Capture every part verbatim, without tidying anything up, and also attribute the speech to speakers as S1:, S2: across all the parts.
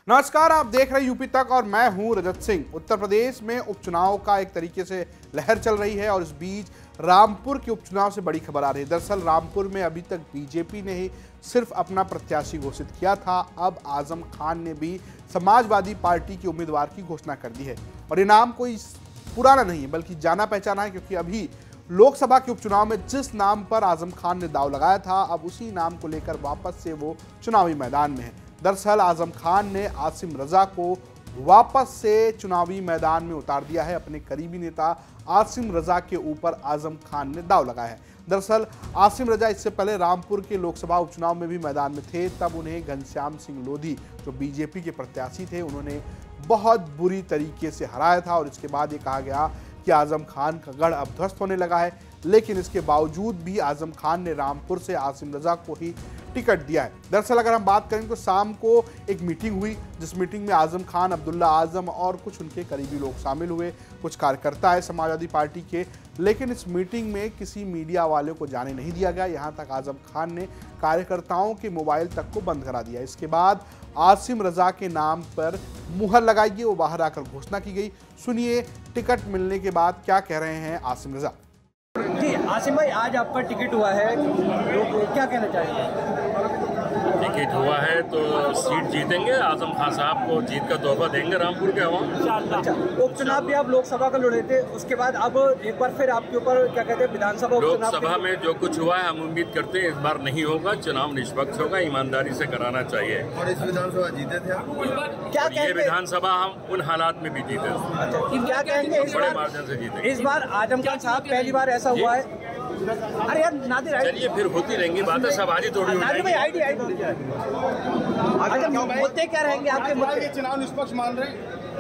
S1: नमस्कार, आप देख रहे हैं यूपी तक और मैं हूं रजत सिंह। उत्तर प्रदेश में उपचुनाव का एक तरीके से लहर चल रही है और इस बीच रामपुर के उपचुनाव से बड़ी खबर आ रही है। दरअसल रामपुर में अभी तक बीजेपी ने ही सिर्फ अपना प्रत्याशी घोषित किया था। अब आजम खान ने भी समाजवादी पार्टी के उम्मीदवार की घोषणा कर दी है और ये नाम कोई पुराना नहीं है बल्कि जाना पहचाना है, क्योंकि अभी लोकसभा के उपचुनाव में जिस नाम पर आजम खान ने दाव लगाया था, अब उसी नाम को लेकर वापस से वो चुनावी मैदान में है। दरअसल आजम खान ने आसिम रजा को वापस से चुनावी मैदान में उतार दिया है। अपने करीबी नेता आसिम रजा के ऊपर आजम खान ने दाव लगाया है। दरअसल आसिम रजा इससे पहले रामपुर के लोकसभा उपचुनाव में भी मैदान में थे। तब उन्हें घनश्याम सिंह लोधी, जो बीजेपी के प्रत्याशी थे, उन्होंने बहुत बुरी तरीके से हराया था और इसके बाद ये कहा गया कि आजम खान का गढ़ अब ध्वस्त होने लगा है। लेकिन इसके बावजूद भी आजम खान ने रामपुर से आसिम रजा को ही टिकट दिया है। दरअसल अगर हम बात करें तो शाम को एक मीटिंग हुई, जिस मीटिंग में आजम खान, अब्दुल्ला आजम और कुछ उनके करीबी लोग शामिल हुए, कुछ कार्यकर्ता है समाजवादी पार्टी के। लेकिन इस मीटिंग में किसी मीडिया वाले को जाने नहीं दिया गया। यहाँ तक आजम खान ने कार्यकर्ताओं के मोबाइल तक को बंद करा दिया। इसके बाद आसिम रजा के नाम पर मुहर लगाई गई, वो बाहर आकर घोषणा की गई। सुनिए टिकट मिलने के बाद क्या कह रहे हैं आसिम रजा।
S2: जी आसिम भाई, आज आपका टिकट हुआ है, तो क्या कहना चाहेंगे?
S3: टिकट हुआ है तो सीट जीतेंगे। आजम खान साहब को जीत का तोहफा देंगे रामपुर के अवाम।
S2: अच्छा, उपचुनाव भी आप लोकसभा का लड़े थे, उसके बाद अब एक बार फिर आपके ऊपर क्या कहते हैं विधानसभा
S3: लोकसभा में जो कुछ हुआ है, हम उम्मीद करते हैं इस बार नहीं होगा। चुनाव निष्पक्ष होगा, ईमानदारी से कराना चाहिए।
S4: और इस विधानसभा जीते थे
S2: क्या?
S3: ये विधानसभा हम उन हालात में भी जीते थे।
S2: अच्छा, क्या कहेंगे?
S3: बड़े मार्जिन से जीते।
S2: इस बार आजम खान साहब पहली बार ऐसा हुआ है। अरे यार नादिर,
S3: चलिए फिर होती रहेंगी बातें, सब आज ही थोड़ी हो
S2: नादिर भाई, आईडी आईडी मुद्दे क्या रहेंगे आपके? मुद्दे
S4: चुनाव निष्पक्ष मान रहे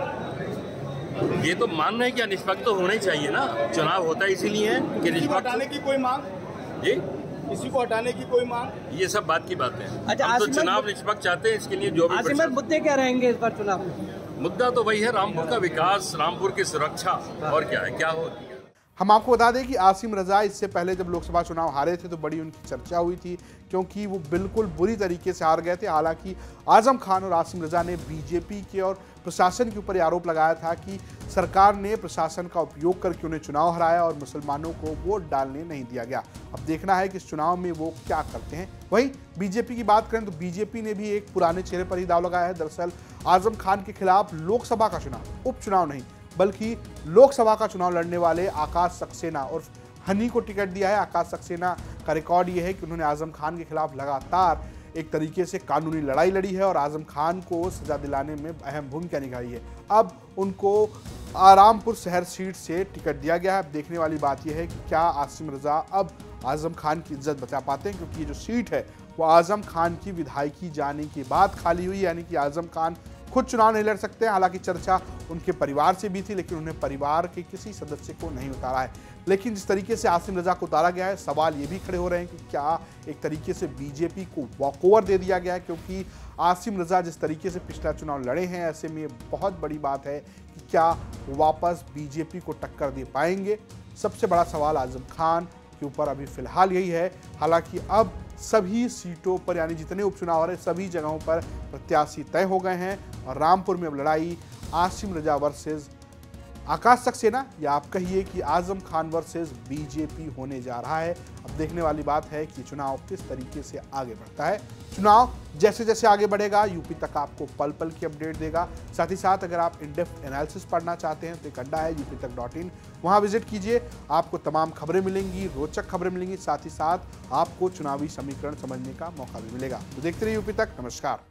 S4: हैं?
S3: ये तो मान रहे हैं कि निष्पक्ष तो होना ही चाहिए ना। चुनाव होता है इसीलिए है कि निष्पक्ष।
S4: हटाने की कोई मांग?
S3: जी,
S4: इसी को हटाने की कोई मांग?
S3: ये सब बात की बातें हैं।
S2: अच्छा,
S3: हम तो चुनाव निष्पक्ष चाहते हैं, इसके लिए जो भी
S2: मुद्दे क्या रहेंगे इस बार चुनाव में?
S3: मुद्दा तो वही है, रामपुर का विकास, रामपुर की सुरक्षा। और क्या है, क्या हो।
S1: हम आपको बता दें कि आसिम रजा इससे पहले जब लोकसभा चुनाव हारे थे तो बड़ी उनकी चर्चा हुई थी, क्योंकि वो बिल्कुल बुरी तरीके से हार गए थे। हालांकि आजम खान और आसिम रजा ने बीजेपी के और प्रशासन के ऊपर आरोप लगाया था कि सरकार ने प्रशासन का उपयोग करके उन्हें चुनाव हराया और मुसलमानों को वोट डालने नहीं दिया गया। अब देखना है कि इस चुनाव में वो क्या करते हैं। वहीं बीजेपी की बात करें तो बीजेपी ने भी एक पुराने चेहरे पर ही दाव लगाया है। दरअसल आजम खान के खिलाफ लोकसभा का चुनाव, उपचुनाव नहीं बल्कि लोकसभा का चुनाव लड़ने वाले आकाश सक्सेना और हनी को टिकट दिया है। आकाश सक्सेना का रिकॉर्ड ये है कि उन्होंने आजम खान के खिलाफ लगातार एक तरीके से कानूनी लड़ाई लड़ी है और आजम खान को सजा दिलाने में अहम भूमिका निभाई है। अब उनको रामपुर शहर सीट से टिकट दिया गया है। अब देखने वाली बात यह है कि क्या आसिम रजा अब आजम खान की इज्जत बचा पाते हैं, क्योंकि ये जो सीट है वो आजम खान की विधायकी जाने के बाद खाली हुई, यानी कि आजम खान खुद चुनाव नहीं लड़ सकते हैं। हालांकि चर्चा उनके परिवार से भी थी, लेकिन उन्हें परिवार के किसी सदस्य को नहीं उतारा है। लेकिन जिस तरीके से आसिम रजा को उतारा गया है, सवाल ये भी खड़े हो रहे हैं कि क्या एक तरीके से बीजेपी को वॉकओवर दे दिया गया है, क्योंकि आसिम रजा जिस तरीके से पिछला चुनाव लड़े हैं, ऐसे में बहुत बड़ी बात है कि क्या वापस बीजेपी को टक्कर दे पाएंगे। सबसे बड़ा सवाल आजम खान के ऊपर अभी फिलहाल यही है। हालांकि अब सभी सीटों पर, यानी जितने उपचुनाव हो रहे सभी जगहों पर प्रत्याशी तय हो गए हैं और रामपुर में अब लड़ाई आसिम रजा वर्सेस आकाश सक्सेना, या आप कहिए कि आजम खान वर्सेस बीजेपी होने जा रहा है। अब देखने वाली बात है कि चुनाव किस तरीके से आगे बढ़ता है। चुनाव जैसे जैसे आगे बढ़ेगा यूपी तक आपको पल पल की अपडेट देगा। साथ ही साथ अगर आप इन डेप्थ एनालिसिस पढ़ना चाहते हैं तो एक अड्डा है यूपी तक डॉट इन, वहाँ विजिट कीजिए। आपको तमाम खबरें मिलेंगी, रोचक खबरें मिलेंगी, साथ ही साथ आपको चुनावी समीकरण समझने का मौका भी मिलेगा। तो देखते रहिए यूपी तक। नमस्कार।